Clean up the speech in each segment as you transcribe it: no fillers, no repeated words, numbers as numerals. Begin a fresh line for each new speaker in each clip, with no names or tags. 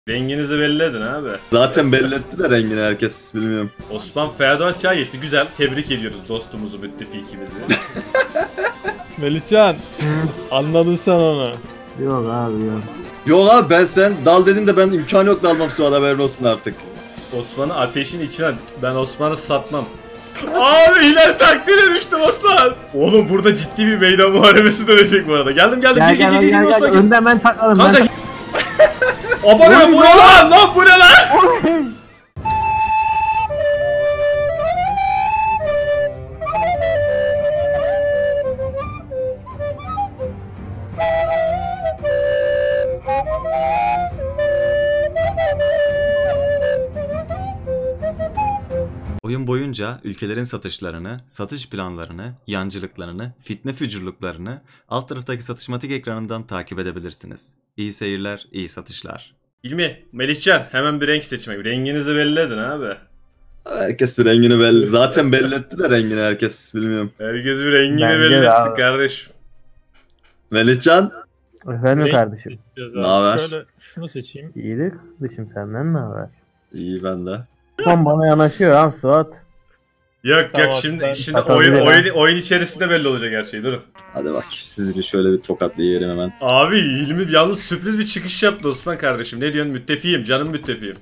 Renginizi belli edin abi.
Zaten belli etti de rengini herkes bilmiyorum.
Osman Ferdoğan çay geçti. Güzel. Tebrik ediyoruz dostumuzu, müttefikimizi.
Melihcan, anladın sen onu.
Yok abi yok.
Yok abi ben sen dal dedin de ben imkanı yok dalmam Suat haberin olsun artık.
Osman'ı ateşin içine... Ben Osman'ı satmam. Abi Hilal takdire düştüm Osman. Oğlum burada ciddi bir meydan muharebesi dönecek bu arada. Geldim gel Osman gel.
Önden ben takladım.
Kanka. Abone bu ne lan bu ne lan?
Oyun boyunca ülkelerin satışlarını, satış planlarını, yancılıklarını, fitne fücurluklarını alt taraftaki satışmatik ekranından takip edebilirsiniz. İyi seyirler, iyi satışlar.
İlmi, Melihcan hemen bir renk seçmek. Renginizi belli edin abi.
Herkes bir rengini belli. Zaten belli etti de rengini herkes bilmiyorum.
Herkes bir rengini
Bence
belli
de
etsin
abi.
kardeşim.
Melihcan.
Efendim kardeşim.
Ne haber?
Şöyle şunu seçeyim.
İyidir kardeşim, senden ne haber?
İyi ben de.
Son bana yanaşıyor ha Suat.
Yok
Tamam,
şimdi
ben
oyun içerisinde belli olacak her şey. Durun.
Hadi bak sizi bir şöyle bir tokatlayıverim hemen.
Abi İlmi yalnız sürpriz bir çıkış yaptı Osman kardeşim. Ne diyorsun? Müttefiğim, canım müttefiğim.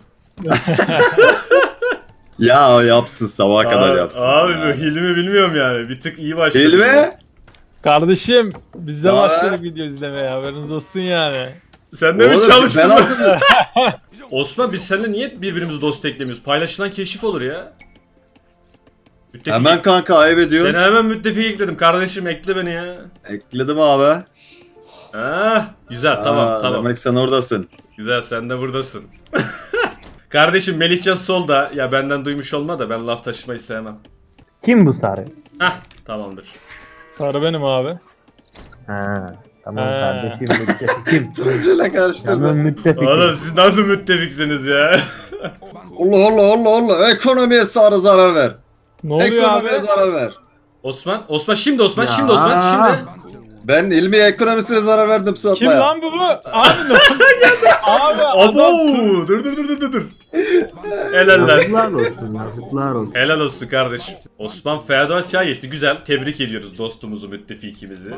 Ya o yapsın sabaha kadar yapsın.
Abi
Yani.
bu Hilmi bilmiyorum yani. Bir tık iyi başladı.
Hilmi?
Kardeşim, biz de
Ne haber?
başladık video izlemeye, haberiniz olsun yani.
Sen de mi
Oğlum,
çalıştın?
ben aldım.
Osman biz seninle niye birbirimizi dost eklemiyoruz? Paylaşılan keşif olur ya. Müttefik.
Hemen kanka ayıp ediyorsun.
Seni hemen müttefik ekledim kardeşim, ekle beni ya.
Ekledim abi.
Güzel tamam
Aa,
tamam.
Demek sen oradasın.
Güzel sen de buradasın. Kardeşim Melihcan solda. Ya benden duymuş olma da ben laf taşımayı sevmem.
Kim bu sarı?
Tamamdır.
Sarı benim abi.
Ha, tamam
Ha.
kardeşim, müttefikim.
Turuncuyla
Canım
karıştırdım.
müttefikim.
Oğlum siz nasıl müttefiksiniz ya?
Allah. Ekonomiye zarar ver.
Ne oluyor
Ekonomiye
abi?
zarar ver.
Osman şimdi Osman,
Ya.
şimdi Osman, şimdi.
Ben ilmi ekonomisine zarar verdim Suat
Kim
Baya.
lan bu? Abi ne oldu? Abi
Abo!
adam...
Dur. Helaller.
Yazıklar olsun, yazıklar olsun.
Helal olsun kardeş. Osman Ferdoğan çay geçti. Güzel. Tebrik ediyoruz dostumuzu, müttefikimizi.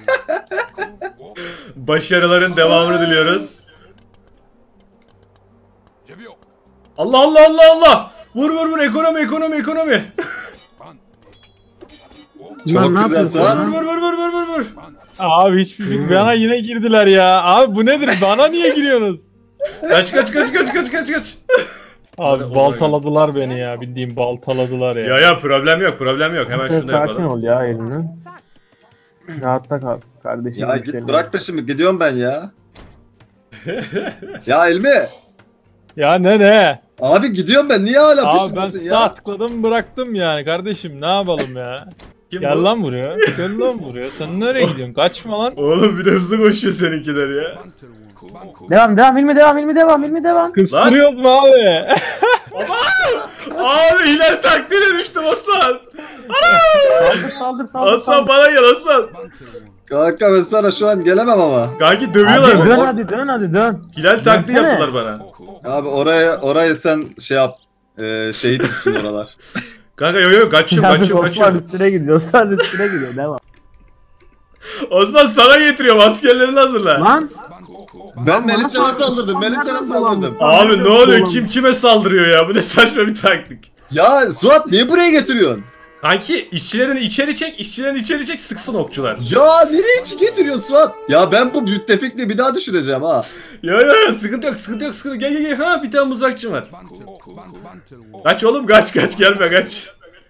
Başarıların devamını diliyoruz. Allah. Vur ekonomi.
Lan ne
güzel
yapıyorsun
Suat.
lan?
Vur.
Abi hiçbir bana yine girdiler ya. Abi bu nedir? Bana niye giriyorsunuz?
Kaç.
Abi
Ona-
baltaladılar beni ya. Bildiğim baltaladılar ya.
Ya problem yok. Hemen
Sen
şunu
sakin
yapalım.
ol ya elini. Rahatta kal kardeşim.
Ya git bırak peşimi gidiyorum ben ya. Ya ilmi.
Ya ne?
Abi gidiyorum ben niye hala
Abi ben
peşimdesin
sağ
ya?
tıkladım bıraktım yani kardeşim, ne yapalım ya?
Kim
Gel
bu?
lan buraya. Gel lan buraya. Sen nereye gidiyorsun? Kaçma lan.
Oğlum bir de hızlı koşuyor seninkiler ya.
Devam ilmi devam.
Kıstırıyoruz mu abi?
Abi Hilal takdire düştüm Osman.
Saldır.
Osman bana gel Osman.
Kanka ben sana şu an gelemem ama.
Kanki dövüyorlar
Hadi
beni.
dön.
Hilal taktiği
Dönsene.
yaptılar bana.
Abi orayı sen şey yap. Şehit düşsün oralar.
Kanka yo kaçıyorum.
Osman üstüne gidiyor. Devam.
Osman sana getiriyorum, askerlerini hazırla.
Lan.
Ben Melihcan'a saldırdım.
Abi ne oluyor, kim kime saldırıyor ya, bu ne saçma bir taktik.
Ya Suat niye buraya getiriyorsun?
Kanki işçilerini içeri çek sıksın okçular.
Ya nereye getiriyorsun Suat? Ya ben bu müttefikliği bir daha düşüreceğim ha.
Ya sıkıntı yok gel ha, bir tane mızrakçı var. Kaç oğlum kaç gelme kaç.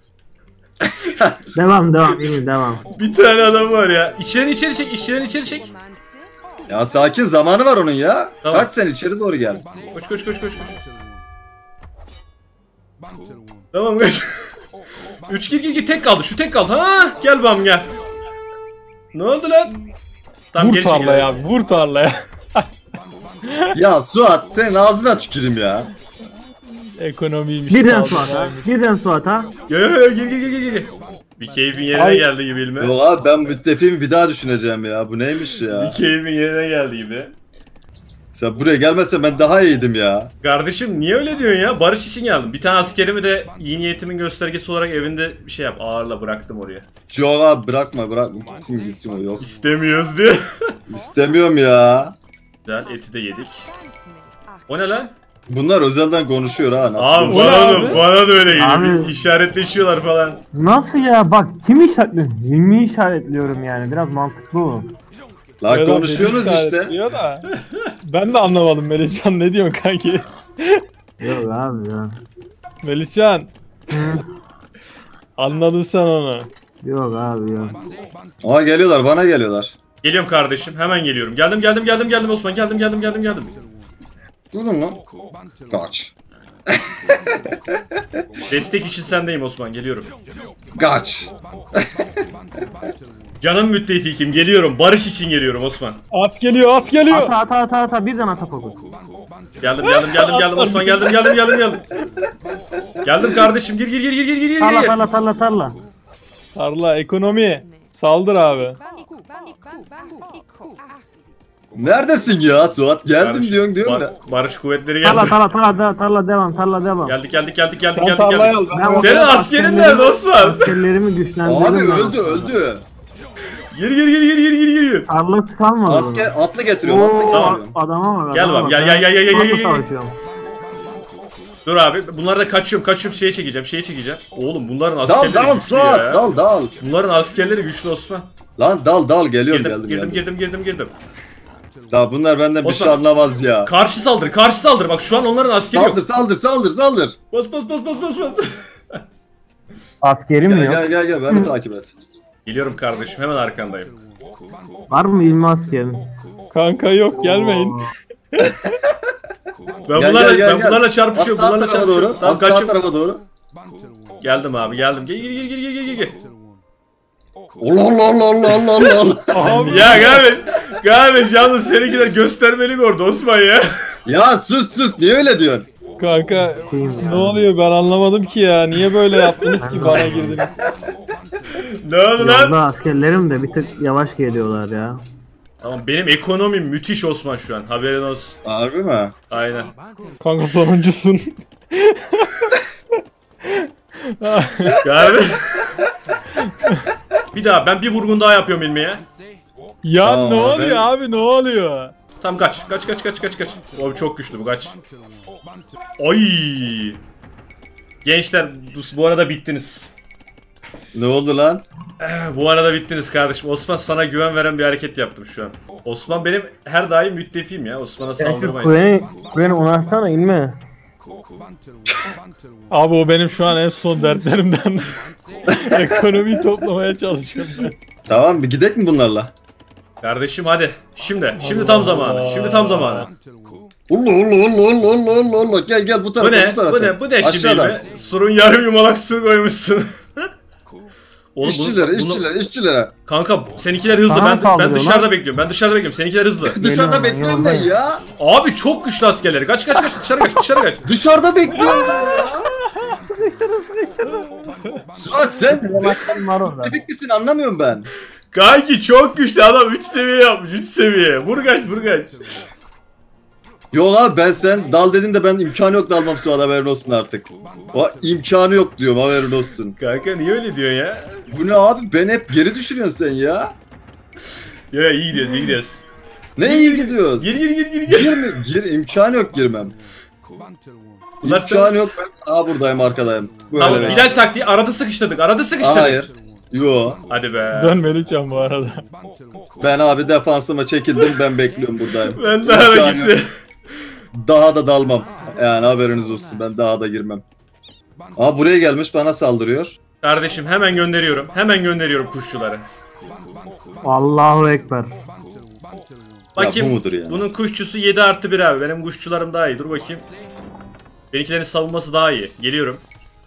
Devam ilmi devam.
Bir tane adam var ya. İşçilerini içeri çek.
Ya sakin zamanı var onun ya.
Tamam.
Kaç sen içeri doğru gel.
Koş. Tamam kaç. 3 gir tek kaldı. Şu tek kaldı. Ha gel bam gel. Ne oldu lan? Tam
Vur
geri
tarlaya
çekil.
abi. Vur tarlaya.
Ya Suat senin ağzına tüküreyim ya.
Ekonomiymiş.
Birden
sağ ol.
Suat ha.
Yo, gir. Bir keyfin yerine
Ay.
geldi gibi ilmi.
Yok abi ben müttefiğimi bir daha düşüneceğim ya. Bu neymiş ya?
Bir keyfin yerine geldi gibi.
Sen buraya gelmezsen ben daha iyiydim ya.
Kardeşim niye öyle diyorsun ya? Barış için geldim. Bir tane askerimi de iyi niyetimin göstergesi olarak evinde bir şey yap. Ağırla bıraktım oraya.
Yok abi bırakma. Gitsin o yok.
İstemiyoruz diye.
İstemiyorum ya.
Güzel, eti de yedik. O ne lan?
Bunlar özelden konuşuyor ha. Nasıl
Abi
konuşuyor?
bana da öyle geliyor.
Abi.
Bir işaretleşiyorlar falan.
Nasıl ya? Bak kim işaretliyor? Hilmi'yi işaretliyorum yani. Biraz mantıklı olun.
Lan
Vedat
konuşuyorsunuz
beni
işte.
işaretliyor da. Ben de anlamadım Melihcan, ne diyorsun kanki?
Yok abi ya.
Melihcan,
Hı.
anladın sen onu.
Yok abi ya.
Aa geliyorlar bana geliyorlar.
Geliyorum kardeşim, hemen geliyorum. Geldim Osman, geldim.
Durun lan. Kaç.
Destek için sendeyim Osman, geliyorum.
Kaç.
Canım müttefikim, geliyorum. Barış için geliyorum Osman.
At geliyor, at geliyor.
Ata birden ata fokus.
Geldim Osman, geldim. Geldim kardeşim, gir.
Tarla.
Tarla, ekonomi. Saldır abi.
Neredesin ya Suat? Geldim
Barış,
diyorsun da.
Barış kuvvetleri geldi.
Tarla devam.
Geldik.
Sen tarlayı al.
Ben
Senin
orada
askerin nerede Osman?
Askerlerimi güçlendirdim.
Abi
ben.
öldü.
Gir.
Tarlası kalmadı.
Asker atlı getiriyorum. Atlı
Oo,
getiriyorum.
adama bak.
Gel
adama
bak,
bak.
gel.
Tarla savaşıyorum.
Dur abi, bunları da kaçıyorum şeye çekeceğim. Oğlum bunların askerleri
Dal
güçlü ya.
Suat dal.
Bunların askerleri güçlü Osman.
Lan dal geliyorum geldim.
Girdim.
Ya bunlar benden bir
Osman.
şey anlamaz ya.
Karşı saldır. Bak şu an onların askeri yok.
Saldır.
Bas.
Askerim mi yok?
Gel beni takip et.
Geliyorum kardeşim, hemen arkandayım.
Var mı ilmi askerin?
Kanka yok, gelmeyin.
Ben
Gel,
bunlarla çarpışıyorum.
Az sağ tarafa doğru.
Tamam,
Az sağ
kaçım.
tarafa doğru.
Geldim abi. Gel.
Allah.
Abi.
Ya kardeş yalnız seninkiler göstermeli mi orada Osman ya?
Ya sus niye öyle diyorsun?
Kanka ne oluyor, ben anlamadım ki ya. Niye böyle yaptınız ki, bana girdiniz?
Ne oldu lan?
Yolda askerlerim de bir tık yavaş geliyorlar ya.
Tamam, benim ekonomim müthiş Osman şu an, haberin olsun.
Harbi mi?
Aynen.
Kanka sonuncusun.
Kardeş. Ben bir vurgun daha yapıyorum ilmiye.
Ya
Aa,
ne oluyor
ben-
abi, ne oluyor?
Tamam kaç. O çok güçlü bu, kaç. Ay. Gençler bu arada bittiniz.
Ne oldu lan?
Bu arada bittiniz kardeşim. Osman, sana güven veren bir hareket yaptım şu an. Osman benim her daim müttefiğim ya. Osman'a saldırmayız.
Kueni unarsana ilmi.
Abi o benim şu an en son dertlerimden. Ekonomiyi toplamaya çalışıyorum ben.
Tamam bir gidek mi bunlarla?
Kardeşim hadi. Şimdi tam zamanı.
Allah. Gel bu tarafa.
Bu ne şimdi
Aşağıdan.
ilmi? Surun yarım yumalak sur koymuşsun. Oğlum
İşçilere.
Kanka seninkiler hızlı.
Sana
Ben
saldırıyor
dışarıda
lan.
bekliyorum. Seninkiler hızlı.
Dışarıda
Geliyorum ben,
bekliyorum ben ya.
Abi çok güçlü askerleri. Kaç dışarı kaç.
Dışarıda bekliyorum ben ya. Suat sen
Var orada.
bebek misin anlamıyorum ben.
Kanki çok güçlü adam, 3 seviye yapmış, 3 seviye. Vur kaç.
Yok abi sen dal dedin de ben imkanı yok dalmam Suat, haberin olsun artık. O imkanı yok diyorum, haberin olsun.
Kanka niye öyle diyorsun ya?
Bu ne abi, ben hep geri düşürüyorsun sen ya.
Ya iyi gidiyoruz.
Ne iyi gidiyoruz.
Gir.
Gir imkanı yok girmem.
Ulan
İmkanı
sen-
yok, ben buradayım arkadayım. Böyle
Tamam,
bekle.
Bilal taktiği arada sıkıştırdık.
Hayır. Yo.
Hadi be.
Dön Melihcan bu arada.
Ben abi defansıma çekildim, ben bekliyorum buradayım.
Ben daha da
İmkanı-
kimse.
Daha da dalmam. Yani haberiniz olsun, ben daha da girmem. Aa buraya gelmiş bana saldırıyor.
Kardeşim hemen gönderiyorum kuşçuları.
Allahu Ekber.
Bakayım.
bu mudur yani?
Bunun kuşçusu 7+1 abi. Benim kuşçularım daha iyi. Dur bakayım. Benimkilerin savunması daha iyi. Geliyorum.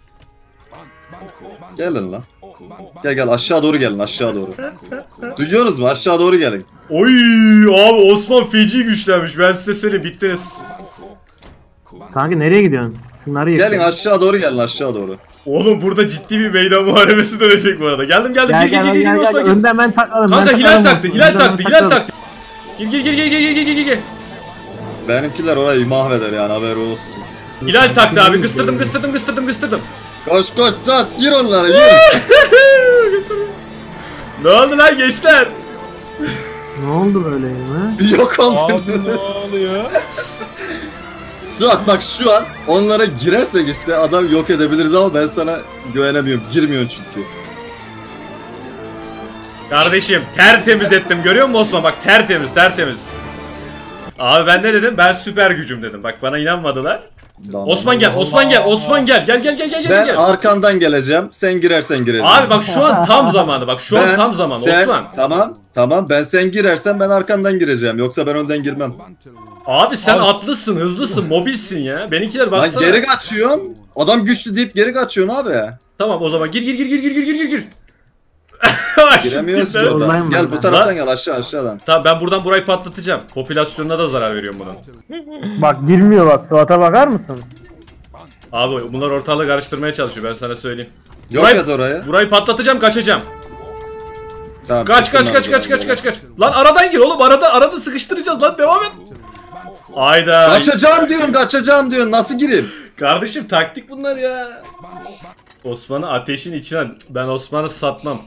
Gelin lan. Gel aşağı doğru gelin, aşağı doğru. Duyuyorsunuz mu? Aşağı doğru gelin.
Oy abi, Osman feci güçlenmiş. Ben size söyleyeyim, bittiniz.
Kanka nereye gidiyorsun? Şunları yık.
Gelin aşağı doğru gelin, aşağı doğru.
Oğlum burada ciddi bir meydan muharebesi dönecek bu arada. Geldim.
Gel
Gir Osman gir.
Önden ben takladım.
Kanka
ben
Hilal
takladım.
taktı.
Önden ben takladım.
Gir.
Benimkiler orayı mahveder yani, haber olsun.
Hilal taktı abi. Kıstırdım.
Koş Suat, gir onlara, gir.
Ne oldu lan gençler?
Ne oldu böyle mi?
Yok
Abi ne
oldunuz.
oluyor?
Suat bak, şu an onlara girersek işte adam yok edebiliriz ama ben sana güvenemiyorum. Girmiyorsun çünkü.
Kardeşim tertemiz ettim, görüyor musun Osman? Bak tertemiz. Abi ben ne dedim? Ben süper gücüm dedim. Bak bana inanmadılar.
Tamam.
Osman gel.
Ben arkandan geleceğim. Sen girersen girelim.
Abi bak şu an tam zamanı. Bak şu an tam zamanı Osman.
Tamam. Sen girersen ben arkandan gireceğim. Yoksa ben önden girmem.
Abi sen
Abi-
atlısın, hızlısın, mobilsin ya. Benimkiler
Lan
baksana.
geri kaçıyorsun. Adam güçlü deyip geri kaçıyorsun abi.
Tamam o zaman gir.
Giremiyoruz ki
Şimdi-
oradan.
Yoldayım
Gel
ben
bu
de.
taraftan gel, aşağıdan.
Tamam ben buradan burayı patlatacağım. Popülasyonuna da zarar veriyorum bunun.
Bak girmiyor bak. Suat'a bakar mısın?
Abi bunlar ortalığı karıştırmaya çalışıyor, ben sana söyleyeyim.
Yok
Burayı-
et oraya.
Burayı patlatacağım, kaçacağım.
Tamam,
Kaç.
çıktım ben buradan.
Lan aradan gir oğlum, arada sıkıştıracağız lan, devam et. Ayda.
Kaçacağım diyorsun. Nasıl gireyim?
Kardeşim taktik bunlar ya. Osman'ı ateşin içine, ben Osman'ı satmam.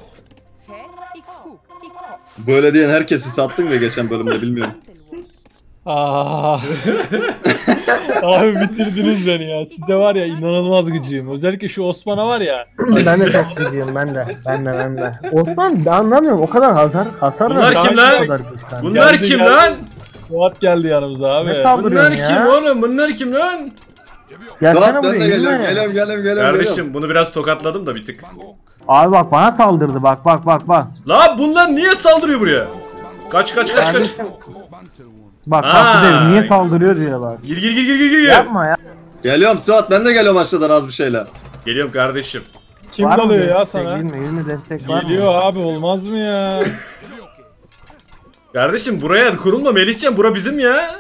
Böyle diyen herkesi sattın ve geçen bölümde bilmiyorum.
Aa. Abi bitirdiniz beni ya. Sizde var ya inanılmaz gıcığım. Özellikle şu Osman'a var ya.
Ben de çok gideyim ben de. Osman ben anlamıyorum o kadar hasar
Bunlar
da
kim
daha
lan?
o kadar güçten.
Bunlar
Geldi,
kim
geldi.
lan?
Suat geldi yanımıza abi.
Ne saldırı-
Bunlar
ya.
kim oğlum? Bunlar kim lan?
Gelsene
Suat ben
buraya
de
yürüme.
geliyorum.
Kardeşim bunu biraz tokatladım da bir tık.
Abi bak bana saldırdı bak.
La bunlar niye saldırıyor buraya? Kaç.
Kardeşim. Bak
Aa.
bir de niye saldırıyor diyorlar.
Gir.
Yapma ya.
Geliyorum Suat, ben de geliyorum aşağıdan az bir şeyler.
Geliyorum kardeşim.
Kim
Var mı
dalıyor ya
destek?
sana?
Yirmi destek var mı?
Geliyor abi, olmaz mı ya?
Kardeşim buraya kurulma Melihcan, bura bizim ya.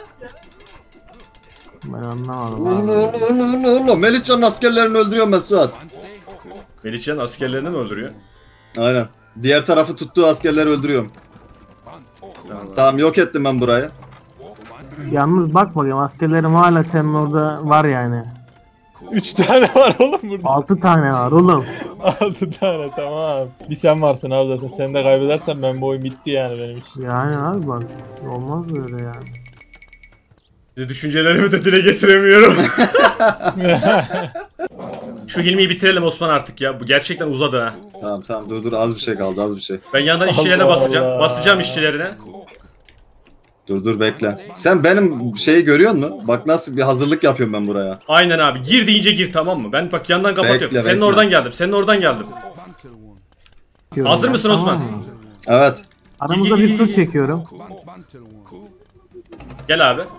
Ben anlamadım abi.
Allah, Melihcan'ın askerlerini öldürüyorum ben Suat.
Melihcan askerlerini mi öldürüyor?
Aynen. Diğer tarafı tuttuğu askerleri öldürüyorum. Tamam, yok ettim ben burayı.
Yalnız bak bakayım askerlerim hala senin orada var yani.
3 tane var oğlum burada.
6 tane var oğlum.
6 tane, tamam. Bir sen varsın abi zaten. Sen de kaybedersen ben bu oyun bitti yani benim için.
Yani abi bak olmaz böyle yani.
Düşüncelerimi de dile getiremiyorum. Şu Hilmi'yi bitirelim Osman artık ya. Bu gerçekten uzadı ha.
Tamam dur az bir şey kaldı, az bir şey.
Ben yandan işçilerine
Allah
basacağım.
Allah.
Basacağım işçilerine.
Dur bekle. Sen benim şeyi görüyor musun? Bak nasıl bir hazırlık yapıyorum ben buraya.
Aynen abi. Gir deyince gir, tamam mı? Ben bak yandan kapatıyorum.
Bekle.
Senin oradan geldim. Hazır mısın Osman?
mı?
Evet.
Aramızda bir tur çekiyorum.
Gel abi.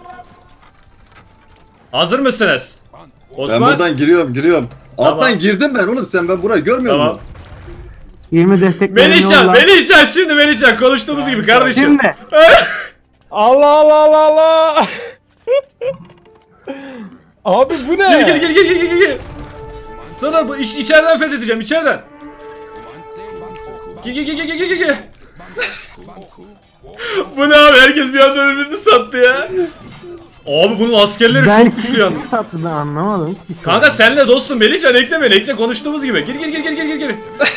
Hazır mısınız?
Ben
Osman.
buradan giriyorum. Alttan
Tamam.
girdim ben oğlum, sen burayı görmüyor
Tamam.
musun?
20 desteklerini yolla.
Melihcan şimdi Melihcan konuştuğumuz gibi kardeşim.
Şimdi.
Allah. Abi bu ne?
Gir. Sana bu içeriden fethedeceğim, içeriden. Gir. Bu ne abi, herkes bir anda birbirini sattı ya. Abi bunun askerleri
Ben
çok güçlü yalnız.
kim sattı ben anlamadım. ki.
Kanka senle dostum Melihcan, ekle beni, ekle konuştuğumuz gibi. Gir.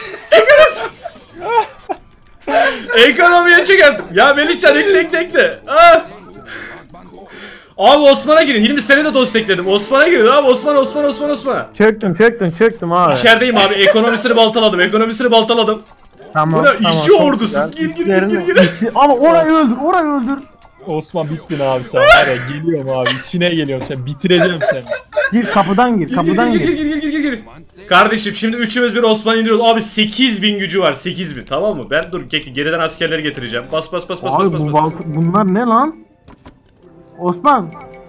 Ekonomiye çökerttim. Ya Melihcan ekle. Ah. Abi Osman'a girin. 20 sene de dost ekledim. Osman'a girin abi. Osman'a.
Çöktüm abi.
İçerideyim abi. Ekonomisini baltaladım.
Tamam.
Bu ne? İşçi
çok
ordusu.
güzel.
Gir.
İşçi- Ama orayı öldür.
Osman bittin abi sen var ya, geliyorum abi, içine geliyorum, sen bitireceğim seni.
Gir kapıdan gir.
Gir. Kardeşim şimdi üçümüz bir Osman indiriyoruz. Abi 8000 gücü var. 8000, tamam mı? Ben dur geriden askerleri getireceğim. Bas.
Abi bunlar ne lan? Osman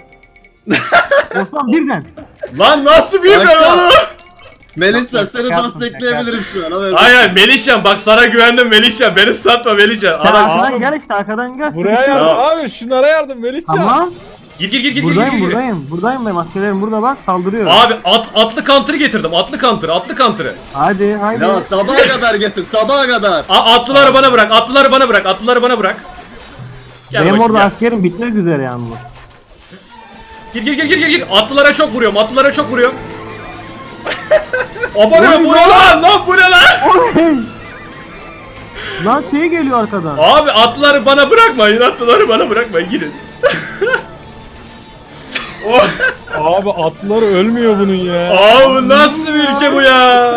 birden.
Lan nasıl bir ben
Kanka.
oğlum?
Melihcan seni
Yapma,
destekleyebilirim şu an. haberin olsun.
Hayır Melihcan, bak sana güvendim Melihcan. Beni satma Melihcan.
Sen
Adam...
arkadan
Abi.
gel işte arkadan gel.
Buraya
Sıkıştır.
yardım
Tamam.
abi, şunlara yardım Melihcan.
Tamam.
Gir.
Buradayım benim askerlerim burada bak saldırıyor.
Abi atlı counter'ı getirdim. Atlı counter'ı.
Hadi.
Ya sabaha kadar getir, sabaha kadar.
Atlıları bana bırak. Gel
Benim
bakayım,
orada
gel.
askerim bitmek üzere yalnız.
Gir. Atlılara çok vuruyorum. Abanıyor bu ne lan? Bu ne lan?
Lan şey geliyor arkadan.
Abi atlıları bana bırakmayın. Girin. Oh.
Abi atlılar ölmüyor bunun ya.
Abi nasıl bir ülke bu ya?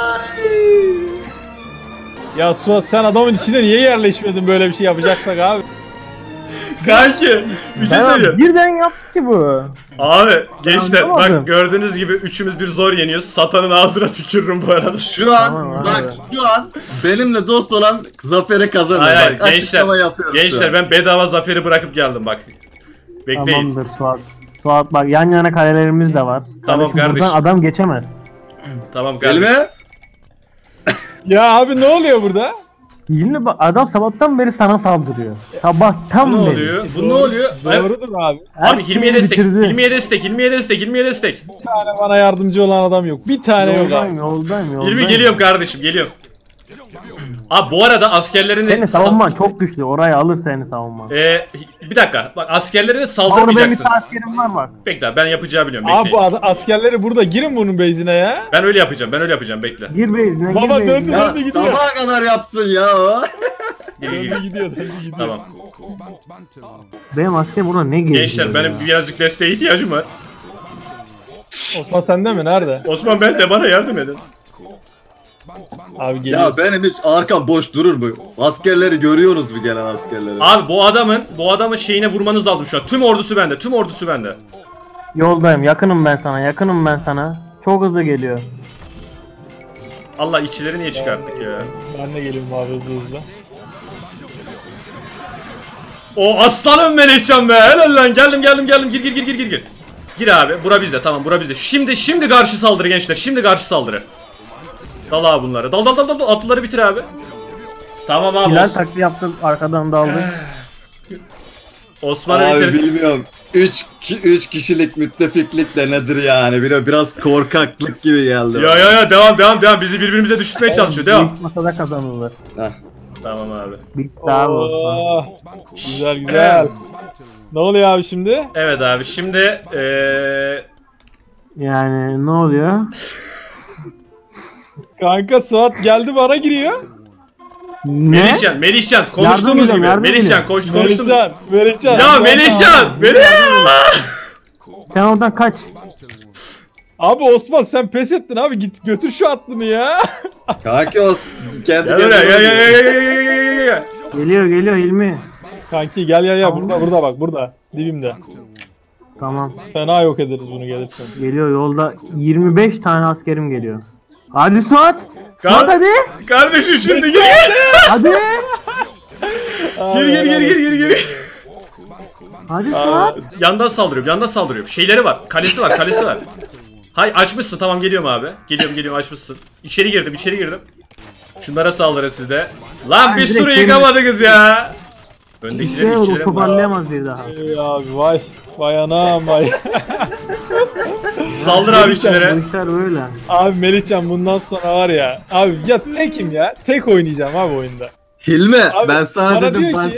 Ya Suat sen adamın içine niye yerleşmedin böyle bir şey yapacaksak abi?
Kanki bir şey söyleyeyim.
Birden yaptı ki bu.
Abi gençler
anlamadım.
bak gördüğünüz gibi üçümüz bir zor yeniyoruz. Satanın ağzına tükürürüm bu arada.
Şu an
Tamam,
bak
abi.
şu an benimle dost olan zafere kazanır.
Hayır
Bak, açıklama yapıyoruz şu
gençler
an.
ben bedava zaferi bırakıp geldim bak. Bekleyin.
Tamamdır Suat. Suat bak yan yana kalelerimiz de var.
Tamam kardeşim.
Buradan adam geçemez.
Tamam kardeşim.
Elime
Ya abi ne oluyor burada?
Yine bak adam sabahtan beri sana saldırıyor. Sabahtan
Bu ne
beri.
oluyor? Bu ne oluyor?
Doğrudur abi.
Abi
Her
Hilmi'ye
şeyi
destek.
bitirdi.
Hilmi'ye destek.
Bir tane bana yardımcı olan adam yok. Bir tane yok abi.
Yoldayım.
Hilmi geliyorum kardeşim geliyorum. Abi bu arada askerlerini...
Senin savunman çok güçlü. Orayı alır seni savunman.
Bir dakika bak askerlerine
Orada benim bir
saldırmayacaksınız.
tane askerim var bak.
Bekle ben yapacağı biliyorum
Abi
bekleyin.
bu askerleri burada girin bunun base'ine ya.
Ben öyle yapacağım bekle.
Gir base'ine
Baba
gir
döndü.
base'ine.
ya
gidiyor.
sabaha kadar yapsın ya o.
Döndü gidiyor.
Tamam.
Benim asker burada ne geliyor?
Gençler benim birazcık desteğe ihtiyacım var.
Osman sende mi? Nerede?
Osman ben de bana yardım edin.
Abi geliyor.
Ya benim hiç arkam boş durur mu? Askerleri görüyorsunuz mu gelen askerleri?
Abi bu adamın şeyine vurmanız lazım şu an. Tüm ordusu bende.
Yoldayım. Yakınım ben sana. Çok hızlı geliyor.
Allah içileri niye çıkarttık ya?
Ben de geliyorum abi hızlı.
O aslanım Melihcan be. Helal lan. Geldim. Gir. Gir abi. Bura bizde. Tamam bura bizde. Şimdi karşı saldırı gençler. Dal abi bunları. Dal. Atlıları bitir abi. Tamam abi.
Hilal taklidi yaptım. Arkadan daldı.
Osman'ı
Abi
bitir.
bilmiyorum. 3 kişilik müttefiklik de nedir yani? Biraz korkaklık gibi geldi.
Ya devam. Bizi birbirimize düşürmeye çalışıyor. Devam.
İlk masada kazanılır.
Heh.
Tamam abi.
Bitti abi Osman.
Oo, güzel. Ne oluyor abi şimdi?
Evet abi şimdi
Yani ne oluyor?
Kanka Suat geldi bana giriyor.
Ne?
Melihcan konuştuğumuz
Yardım
gibi.
edin.
Melihcan konuştuğumuz.
Melihcan.
Ya Melihcan!
Sen oradan kaç.
Abi Osman sen pes ettin abi git götür şu atlını ya.
Kanki o kendi
Gel buraya gel.
Geliyor Hilmi.
Kanki gel burada bak burada dibimde.
Tamam.
Fena yok ederiz bunu gelirsen.
Geliyor yolda 25 tane askerim geliyor. Hadi Suat. Suat hadi.
Kardeşim şimdi gir.
Hadi.
Gir.
Hadi Suat.
Yandan saldırıyorum. Şeyleri var. Kalesi var. Hay açmışsın tamam geliyorum abi. Geliyorum açmışsın. İçeri girdim. Şunlara saldırın siz de. Lan bir
direkt
sürü
yemin-
yıkamadınız ya.
Hiçbir
Öndekileri
şey yok.
içeri.
Toparlayamaz bir daha.
Ey abi vay anam vay.
Saldır abi içlere.
Bu işler böyle.
Abi Melihcan bundan sonra var ya. Abi ya tekim ya. Tek oynayacağım abi oyunda.
Hilmi
Abi,
ben sana
bana
dedim
diyor ki-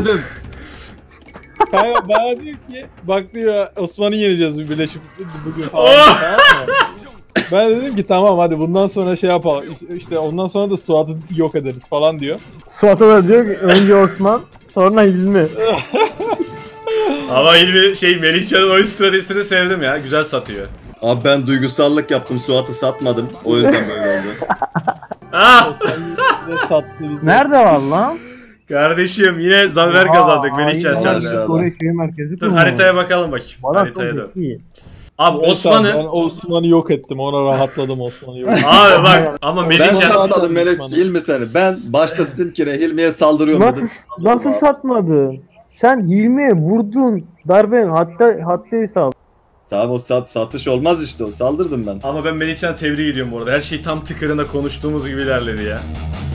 Kanka bana diyor ki bak diyor Osman'ı yeneceğiz birleşip bugün falan.
Oh!
Tamam mı? Ben dedim ki tamam hadi bundan sonra şey yapalım. İşte ondan sonra da Suat'ı yok ederiz falan diyor.
Suat'a da diyor ki önce Osman sonra Hilmi.
Ama Melihcan'ın oyun stratejisini sevdim ya. Güzel satıyor.
Abi ben duygusallık yaptım, Suat'ı satmadım. O yüzden böyle oldu.
Ah!
Ne sattı bizi.
Nerede var lan?
Kardeşim yine zafer kazandık Melihcan
sen de.
sende.
Oraya şehir merkezi
Dur haritaya bakalım bakayım.
Bana
Haritaya
çok
dön.
iyi.
Abi
Ben
Osman'ı
Osman'ı yok ettim. Ona rahatladım Osman'ı yok ettim.
abi bak ama
Ben
Melihcan
satmadım Melek, Hilmi seni. Ben başta dedim ki Hilmi'ye saldırıyorum dedim.
Nasıl satmadın? Sen Hilmi'ye vurdun. Darbenin hatta sal.
Tamam o satış olmaz işte, o saldırdım ben.
ama ben Melihcan'ı tebrik ediyorum bu arada. Her şey tam tıkırında konuştuğumuz gibi ilerledi ya.